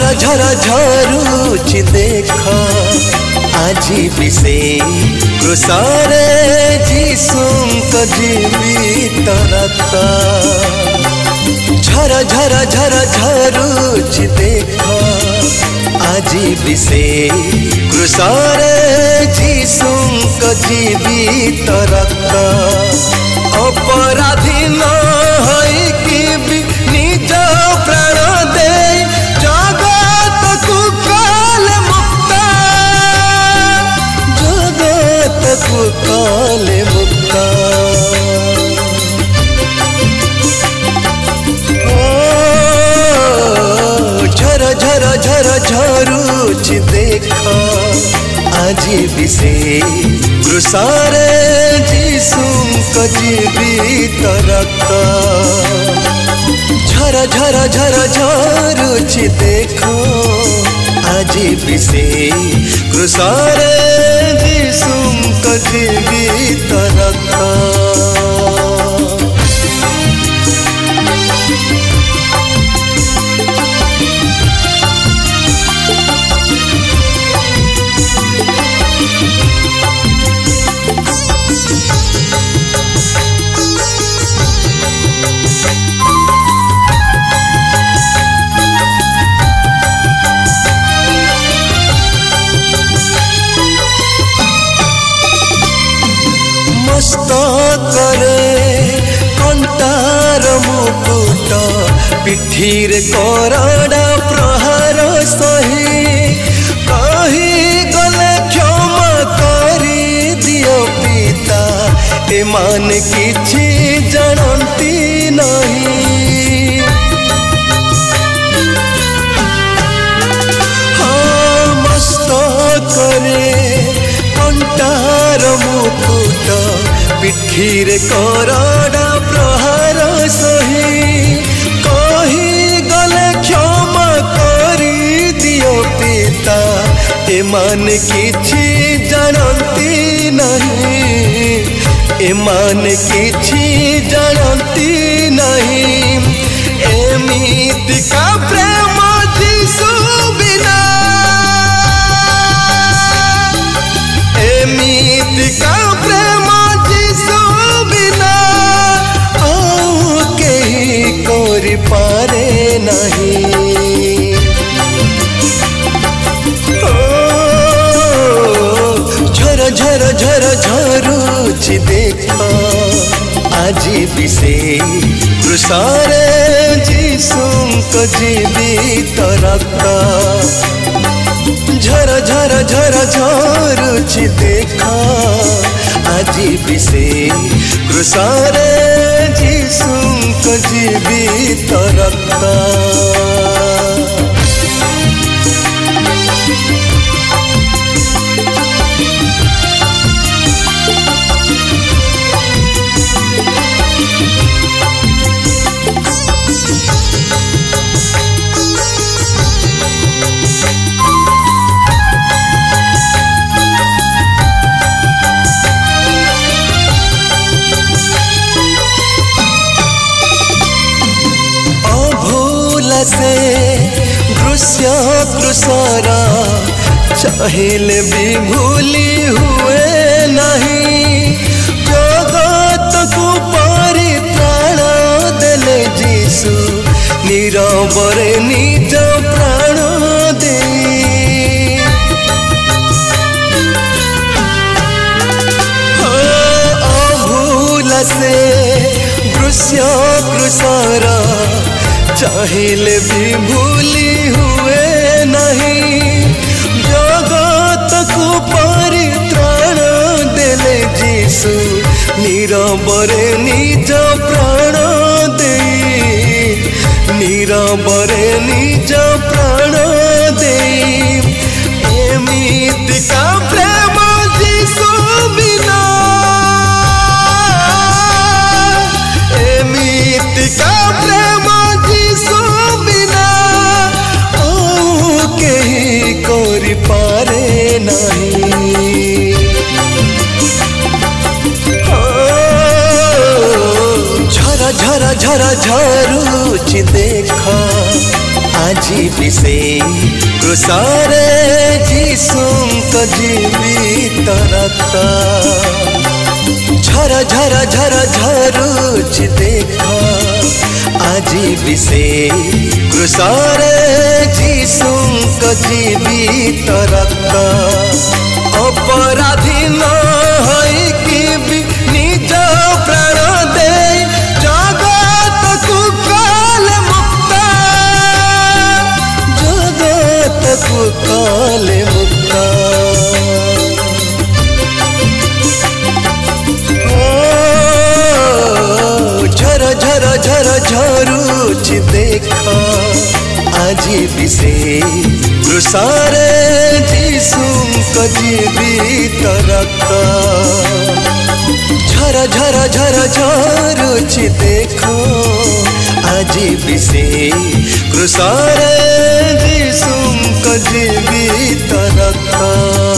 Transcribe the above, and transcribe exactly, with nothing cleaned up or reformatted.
झरा झरा झरुछि देख आज भी से क्रूसरे जीशुଙ୍କ जीवित रक्त झरा झरा झरा झरुछि देख आज भी से क्रूसरे जीशुଙ୍କ जीवित रक्त अपराधी न होई कि भी निज प्राण दे जगत को काल मुक्त जगत को काल मुक्त झर झर झर झरुछि देख आज भी से क्रूसरे जीशुଙ୍କ जीवित रक्त झर झर झर झरुछि देख आज भी से क्रूसरे जीशुଙ୍କ जीवित रक्त पिठीर करड़ा प्रहार सही कही गले क्षमा करी दियो पिता एमान किछि जानती नहीं हाँ मस्तक करे कंटार मुकुट पिठीर करड़ा प्रहार सही क्षमा करी दियो पिता एमान किछि जानती नहीं एमान किछि जानती नहीं एमिति का प्रेम जीशु बिना एमिति का प्रेम जीशु बिना आओ केही करि पारे नहीं झर झर झर झरुछि देख आज भी से क्रूसरे जीशुଙ୍କ जीवित रक्त झर झर झर झरुछि देख आज भी से क्रूसरे जीशुଙ୍କ जीवित रक्त से दृश्य क्रूसरा चाहिए भी भूली हुए नहीं जगत को परित्राण देले जीशु नीरवरे निज प्राण दे अभूला से दृश्य क्रूसरा चाहिए भी भूली हुए नहीं जगत को परित्राण देले जीशु नीरवरे निज प्राण दे नीरवरे निज प्राण दे एमिति का प्रेम जीशु बिना एमिति का प्रेम करि पारे नहीं झरा झरा झरा झरुछि देख आज আজি বিছে ক্রুশরে যিশুଙ୍କ জীবিত রক্ত ঝর ঝর ঝর ঝরুছি দেখ আজি বিছে ক্রুশরে যিশুଙ୍କ জীবিত রক্ত অপরাধী নহইকি বি নিজ প্রাণ দেই জগতকু কলে মুক্ত জগতকু কলে মুক্ত ও ঝর ঝর ঝর ঝরুছি দেখ আজি বিছে ক্রুশরে যিশুଙ୍କ জীবিত রক্ত ঝর ঝর ঝর ঝরুছি দেখ আজি বিছে ক্রুশরে যিশুଙ୍କ জীবিত রক্ত।